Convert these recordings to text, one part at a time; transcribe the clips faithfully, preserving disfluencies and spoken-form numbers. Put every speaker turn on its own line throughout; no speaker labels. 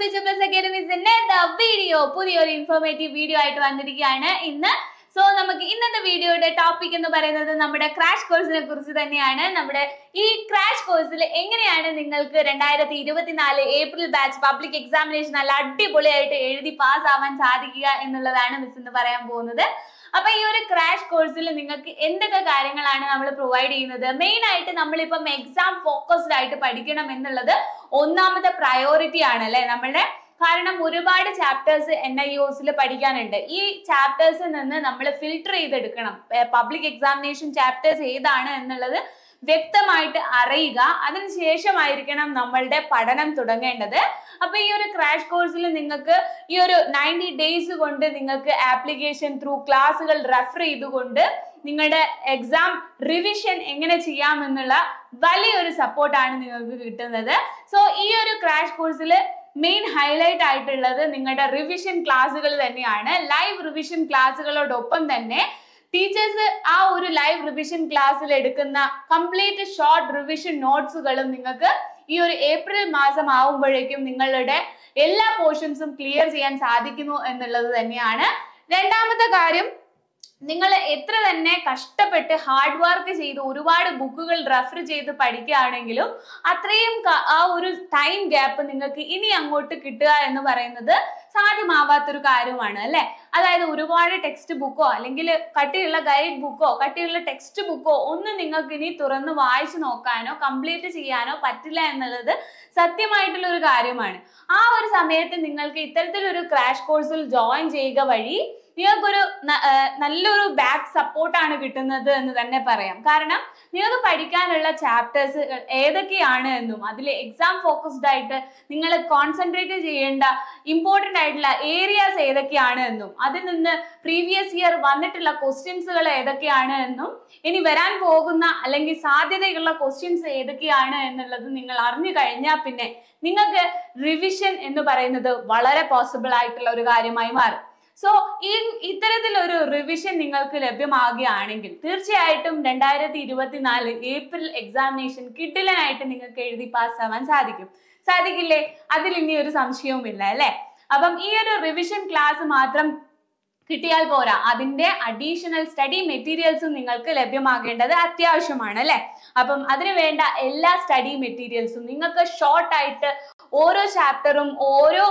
Future Plus Academy's video. പുതിയൊരു informative video ആയിട്ട് വന്നിരിക്കുകയാണ് ഇന്ന്. സോ നമുക്ക് ഇന്നത്തെ വീഡിയോയുടെ ടോപ്പിക് എന്ന് പറയുന്നത് നമ്മുടെ ക്രാഷ് കോഴ്സിനെ കുറിച്ച് തന്നെയാണ്. നമ്മുടെ ഈ ക്രാഷ് കോഴ്സിൽ എങ്ങനെയാണ് നിങ്ങൾക്ക് രണ്ടായിരത്തി ഇരുപത്തിനാല് ഏപ്രിൽ ബാച്ച് പബ്ലിക് എക്സാമിനേഷൻ നല്ല അടിപൊളിയായിട്ട് എഴുതി പാസ് ആവാൻ സാധിക്കുക എന്നുള്ളതാണ് മിസ് ഇന്ന് പറയാൻ പോകുന്നത്. അപ്പൊ ഈ ഒരു ക്രാഷ് കോഴ്സിൽ നിങ്ങൾക്ക് എന്തൊക്കെ കാര്യങ്ങളാണ് നമ്മൾ പ്രൊവൈഡ് ചെയ്യുന്നത്, മെയിൻ ആയിട്ട് നമ്മളിപ്പം എക്സാം ഫോക്കസ്ഡ് ആയിട്ട് പഠിക്കണം എന്നുള്ളത് ഒന്നാമത്തെ പ്രയോറിറ്റി ആണ് അല്ലെ നമ്മളുടെ. കാരണം ഒരുപാട് ചാപ്റ്റേഴ്സ് എൻ ഐ ഒസിൽ പഠിക്കാനുണ്ട്. ഈ ചാപ്റ്റേഴ്സിൽ നിന്ന് നമ്മൾ ഫിൽട്ടർ ചെയ്തെടുക്കണം. പബ്ലിക് എക്സാമിനേഷൻ ചാപ്റ്റേഴ്സ് ഏതാണ് എന്നുള്ളത് വ്യക്തമായിട്ട് അറിയുക. അതിനുശേഷമായിരിക്കണം നമ്മളുടെ പഠനം തുടങ്ങേണ്ടത്. അപ്പൊ ഈ ഒരു ക്രാഷ് കോഴ്സിൽ നിങ്ങൾക്ക് ഈ ഒരു നയൻറ്റി ഡേയ്സ് കൊണ്ട് നിങ്ങൾക്ക് ആപ്ലിക്കേഷൻ ത്രൂ ക്ലാസ്സുകൾ റെഫർ ചെയ്തുകൊണ്ട് നിങ്ങളുടെ എക്സാം റിവിഷൻ എങ്ങനെ ചെയ്യാമെന്നുള്ള വലിയൊരു സപ്പോർട്ടാണ് നിങ്ങൾക്ക് കിട്ടുന്നത്. സോ ഈ ഒരു ക്രാഷ് കോഴ്സിൽ മെയിൻ ഹൈലൈറ്റ് ആയിട്ടുള്ളത് നിങ്ങളുടെ റിവിഷൻ ക്ലാസ്സുകൾ തന്നെയാണ്. ലൈവ് റിവിഷൻ ക്ലാസ്സുകളോടൊപ്പം തന്നെ ടീച്ചേഴ്സ് ആ ഒരു ലൈവ് റിവിഷൻ ക്ലാസ്സിൽ എടുക്കുന്ന കംപ്ലീറ്റ് ഷോർട്ട് റിവിഷൻ നോട്ട്സുകളും നിങ്ങൾക്ക് ഈ ഒരു ഏപ്രിൽ മാസം ആവുമ്പോഴേക്കും നിങ്ങളുടെ എല്ലാ പോർഷൻസും ക്ലിയർ ചെയ്യാൻ സാധിക്കുന്നു എന്നുള്ളത് തന്നെയാണ്. രണ്ടാമത്തെ കാര്യം, നിങ്ങൾ എത്ര തന്നെ കഷ്ടപ്പെട്ട് ഹാർഡ് വർക്ക് ചെയ്ത് ഒരുപാട് ബുക്കുകൾ റെഫർ ചെയ്ത് പഠിക്കുകയാണെങ്കിലും അത്രയും ആ ഒരു ടൈം ഗ്യാപ്പ് നിങ്ങൾക്ക് ഇനി അങ്ങോട്ട് കിട്ടുക എന്ന് പറയുന്നത് സാധ്യമാവാത്തൊരു കാര്യമാണ് അല്ലെ. അതായത് ഒരുപാട് ടെക്സ്റ്റ് ബുക്കോ അല്ലെങ്കിൽ കട്ടിയുള്ള ഗൈഡ് ബുക്കോ കട്ടിയുള്ള ടെക്സ്റ്റ് ബുക്കോ ഒന്നും നിങ്ങൾക്ക് ഇനി തുറന്ന് വായിച്ചു നോക്കാനോ കംപ്ലീറ്റ് ചെയ്യാനോ പറ്റില്ല എന്നുള്ളത് സത്യമായിട്ടുള്ള ഒരു കാര്യമാണ്. ആ ഒരു സമയത്ത് നിങ്ങൾക്ക് ഇത്തരത്തിലൊരു ക്രാഷ് കോഴ്സിൽ ജോയിൻ ചെയ്യുക വഴി നിങ്ങൾക്കൊരു നല്ലൊരു ബാക്ക് സപ്പോർട്ടാണ് കിട്ടുന്നത് എന്ന് തന്നെ പറയാം. കാരണം നിങ്ങൾക്ക് പഠിക്കാനുള്ള ചാപ്റ്റേഴ്സ് ഏതൊക്കെയാണ് എന്നും അതിൽ എക്സാം ഫോക്കസ്ഡ് ആയിട്ട് നിങ്ങൾ കോൺസെൻട്രേറ്റ് ചെയ്യേണ്ട ഇമ്പോർട്ടൻ്റ് ആയിട്ടുള്ള ഏരിയാസ് ഏതൊക്കെയാണ് എന്നും അതിൽ നിന്ന് പ്രീവിയസ് ഇയർ വന്നിട്ടുള്ള ക്വസ്റ്റ്യൻസുകൾ ഏതൊക്കെയാണ് എന്നും ഇനി വരാൻ പോകുന്ന അല്ലെങ്കിൽ സാധ്യതയുള്ള ക്വസ്റ്റ്യൻസ് ഏതൊക്കെയാണ് എന്നുള്ളത് നിങ്ങൾ അറിഞ്ഞു കഴിഞ്ഞാൽ പിന്നെ നിങ്ങൾക്ക് റിവിഷൻ എന്ന് പറയുന്നത് വളരെ പോസിബിൾ ആയിട്ടുള്ള ഒരു കാര്യമായി മാറും. സോ ഈ ഇത്തരത്തിലൊരു റിവിഷൻ നിങ്ങൾക്ക് ലഭ്യമാകുകയാണെങ്കിൽ തീർച്ചയായിട്ടും രണ്ടായിരത്തി ഇരുപത്തിനാല് ഏപ്രിൽ എക്സാമിനേഷൻ കിഡിലനായിട്ട് നിങ്ങൾക്ക് എഴുതി പാസ്സാവാൻ സാധിക്കും. സാധിക്കില്ലേ? അതിൽ ഇനി ഒരു സംശയവുമില്ല അല്ലെ. അപ്പം ഈ ഒരു റിവിഷൻ ക്ലാസ് മാത്രം കിട്ടിയാൽ പോരാ, അതിന്റെ അഡീഷണൽ സ്റ്റഡി മെറ്റീരിയൽസും നിങ്ങൾക്ക് ലഭ്യമാകേണ്ടത് അത്യാവശ്യമാണ് അല്ലെ. അപ്പം അതിന് വേണ്ട എല്ലാ സ്റ്റഡി മെറ്റീരിയൽസും നിങ്ങൾക്ക് ഷോർട്ട് ആയിട്ട് ഓരോ ചാപ്റ്ററും ഓരോ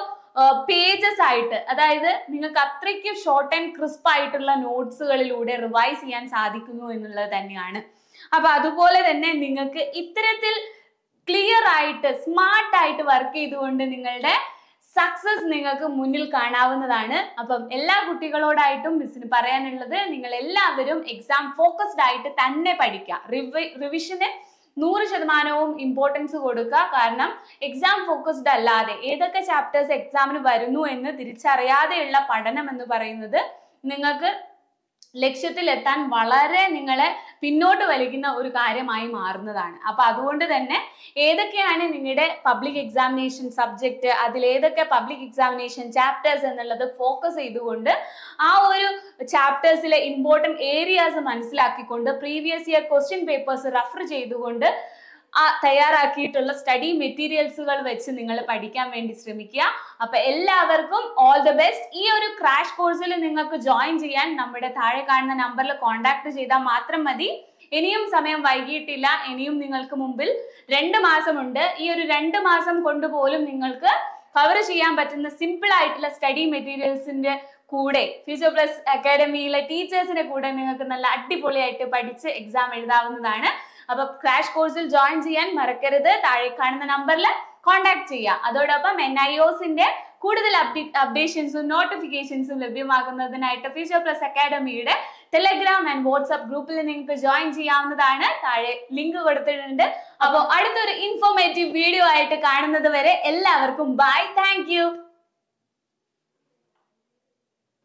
പേജസ് ആയിട്ട്, അതായത് നിങ്ങൾക്ക് അത്രയ്ക്ക് ഷോർട്ട് ആൻഡ് ക്രിസ്പ് ആയിട്ടുള്ള നോട്ട്സുകളിലൂടെ റിവൈസ് ചെയ്യാൻ സാധിക്കുന്നു എന്നുള്ളത് തന്നെയാണ്. അപ്പൊ അതുപോലെ തന്നെ നിങ്ങൾക്ക് ഇത്തരത്തിൽ ക്ലിയർ ആയിട്ട് സ്മാർട്ട് ആയിട്ട് വർക്ക് ചെയ്തുകൊണ്ട് നിങ്ങളുടെ സക്സസ് നിങ്ങൾക്ക് മുന്നിൽ കാണാവുന്നതാണ്. അപ്പം എല്ലാ കുട്ടികളോടായിട്ടും മിസ്സിന് പറയാനുള്ളത്, നിങ്ങൾ എല്ലാവരും എക്സാം ഫോക്കസ്ഡ് ആയിട്ട് തന്നെ പഠിക്കുക. റിവി റിവിഷന് നൂറ് ശതമാനവും ഇമ്പോർട്ടൻസ് കൊടുക്കുക. കാരണം എക്സാം ഫോക്കസ്ഡ് അല്ലാതെ ഏതൊക്കെ ചാപ്റ്റേഴ്സ് എക്സാമിന് വരുന്നു എന്ന് തിരിച്ചറിയാതെയുള്ള പഠനം എന്ന് പറയുന്നത് നിങ്ങൾക്ക് ലക്ഷ്യത്തിൽ എത്താൻ വളരെ നിങ്ങളെ പിന്നോട്ട് വലിക്കുന്ന ഒരു കാര്യമായി മാറുന്നതാണ്. അപ്പൊ അതുകൊണ്ട് തന്നെ ഏതൊക്കെയാണ് നിങ്ങളുടെ പബ്ലിക് എക്സാമിനേഷൻ സബ്ജക്റ്റ്, അതിലേതൊക്കെ പബ്ലിക് എക്സാമിനേഷൻ ചാപ്റ്റേഴ്സ് എന്നുള്ളത് ഫോക്കസ് ചെയ്തുകൊണ്ട് ആ ഒരു ചാപ്റ്റേഴ്സിലെ ഇമ്പോർട്ടൻറ്റ് ഏരിയാസ് മനസ്സിലാക്കിക്കൊണ്ട് previous year question papers refer ചെയ്തുകൊണ്ട് ആ തയ്യാറാക്കിയിട്ടുള്ള സ്റ്റഡി മെറ്റീരിയൽസുകൾ വെച്ച് നിങ്ങൾ പഠിക്കാൻ വേണ്ടി ശ്രമിക്കുക. അപ്പൊ എല്ലാവർക്കും ഓൾ ദ ബെസ്റ്റ്. ഈ ഒരു ക്രാഷ് കോഴ്സിൽ നിങ്ങൾക്ക് ജോയിൻ ചെയ്യാൻ നമ്മുടെ താഴെ കാണുന്ന നമ്പറിൽ കോൺടാക്ട് ചെയ്താൽ മാത്രം മതി. ഇനിയും സമയം വൈകിയിട്ടില്ല. ഇനിയും നിങ്ങൾക്ക് മുമ്പിൽ രണ്ട് മാസമുണ്ട്. ഈ ഒരു രണ്ട് മാസം കൊണ്ട് പോലും നിങ്ങൾക്ക് കവർ ചെയ്യാൻ പറ്റുന്ന സിമ്പിൾ ആയിട്ടുള്ള സ്റ്റഡി മെറ്റീരിയൽസിന്റെ കൂടെ ഫ്യൂച്ചർ പ്ലസ് അക്കാഡമിയിലെ ടീച്ചേഴ്സിന്റെ കൂടെ നിങ്ങൾക്ക് നല്ല അടിപൊളിയായിട്ട് പഠിച്ച് എക്സാം എഴുതാവുന്നതാണ്. അപ്പൊ ക്രാഷ് കോഴ്സിൽ ജോയിൻ ചെയ്യാൻ മറക്കരുത്. താഴെ കാണുന്ന നമ്പറിൽ കോൺടാക്ട് ചെയ്യുക. അതോടൊപ്പം എൻ ഐ ഒസിന്റെ കൂടുതൽ അപ്ഡേഷൻസും നോട്ടിഫിക്കേഷൻസും ലഭ്യമാകുന്നതിനായിട്ട് ഫ്യൂച്ചർ പ്ലസ് അക്കാഡമിയുടെ ടെലഗ്രാം ആൻഡ് വാട്സ്ആപ്പ് ഗ്രൂപ്പിൽ നിങ്ങൾക്ക് ജോയിൻ ചെയ്യാവുന്നതാണ്. താഴെ ലിങ്ക് കൊടുത്തിട്ടുണ്ട്. അപ്പോൾ അടുത്തൊരു ഇൻഫോർമേറ്റീവ് വീഡിയോ ആയിട്ട് കാണുന്നത് വരെ എല്ലാവർക്കും ബൈ. Thank you.